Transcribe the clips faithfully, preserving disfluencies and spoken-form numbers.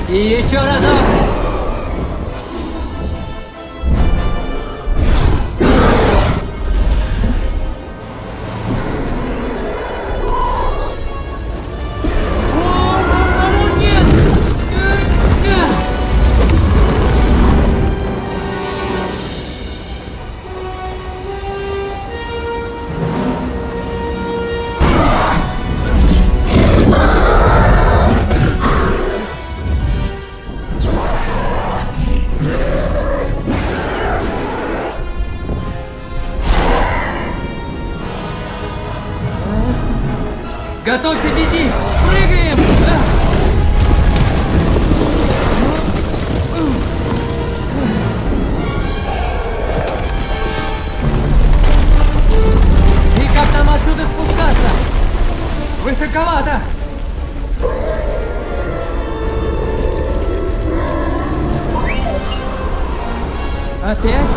И еще разок! Готовься, беги! Прыгаем! И как нам отсюда спускаться? Высоковато! Опять?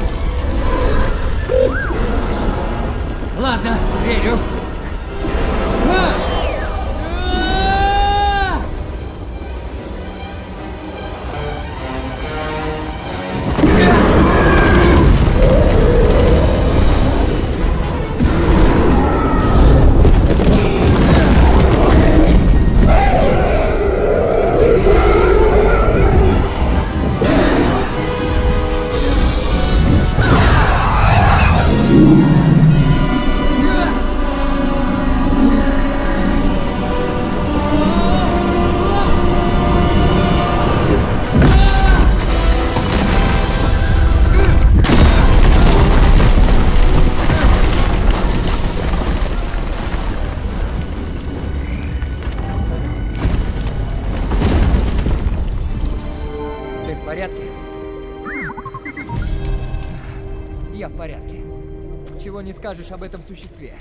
Ладно, верю. Я в порядке. Чего не скажешь об этом существе?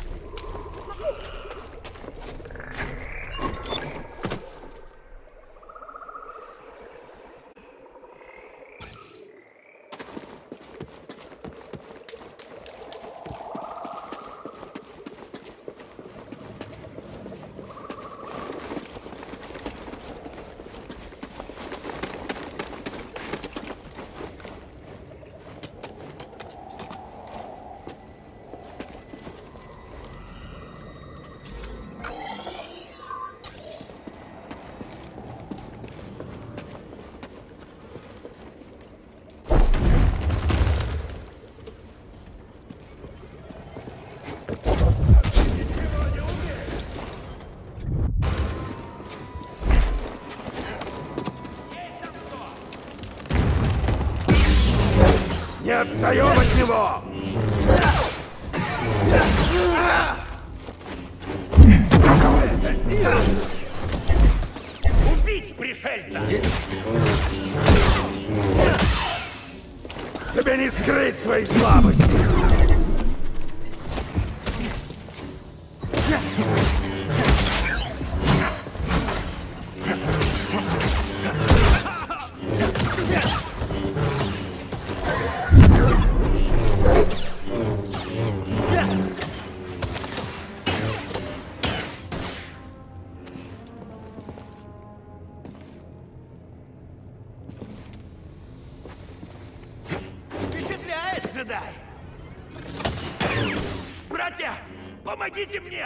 Не отстаем от него! Убить пришельца! Тебе не скрыть своей слабости! Джедай! Братья, помогите мне!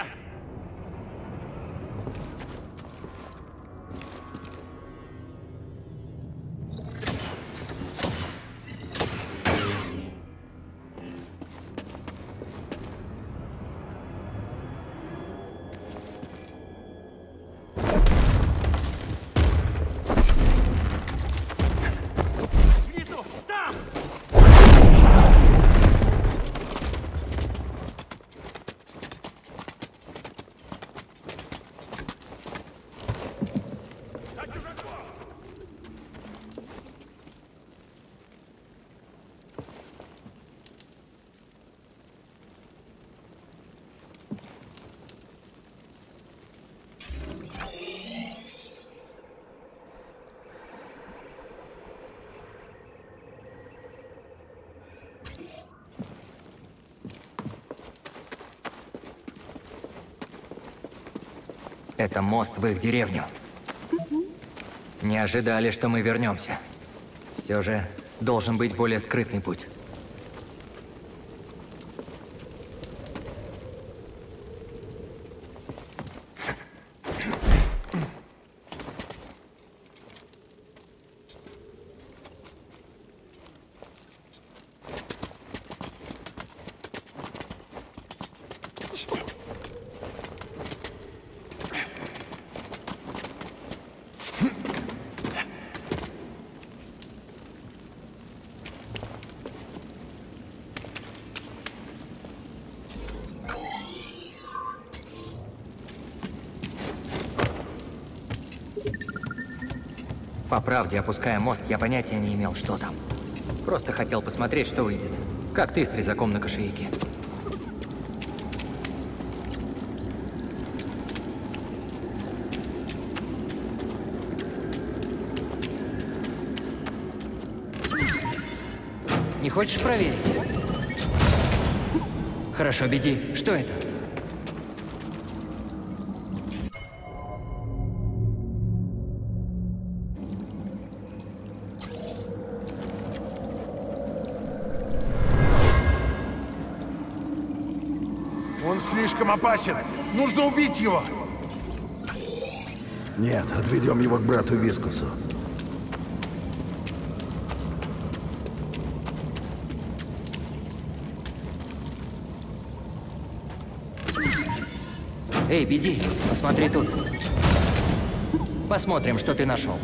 Это мост в их деревню. Не ожидали, что мы вернемся. Все же должен быть более скрытный путь. По правде, опуская мост, я понятия не имел, что там. Просто хотел посмотреть, что выйдет. Как ты с резаком на кошельке. Не хочешь проверить? Хорошо, беги. Что это? Он слишком опасен. Нужно убить его. Нет, отведем его к брату Вискусу. Эй, беги, посмотри тут. Посмотрим, что ты нашел.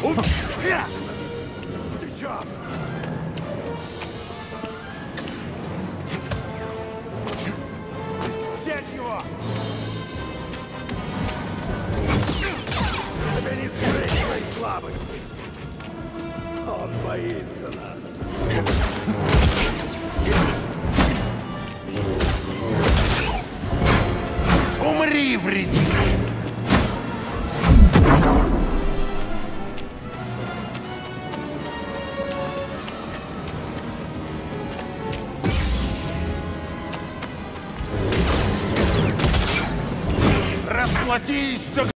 Сейчас! Взять его! Тебя не скрыть своей слабости! Он боится нас. Умри, вредитель! Расплатись за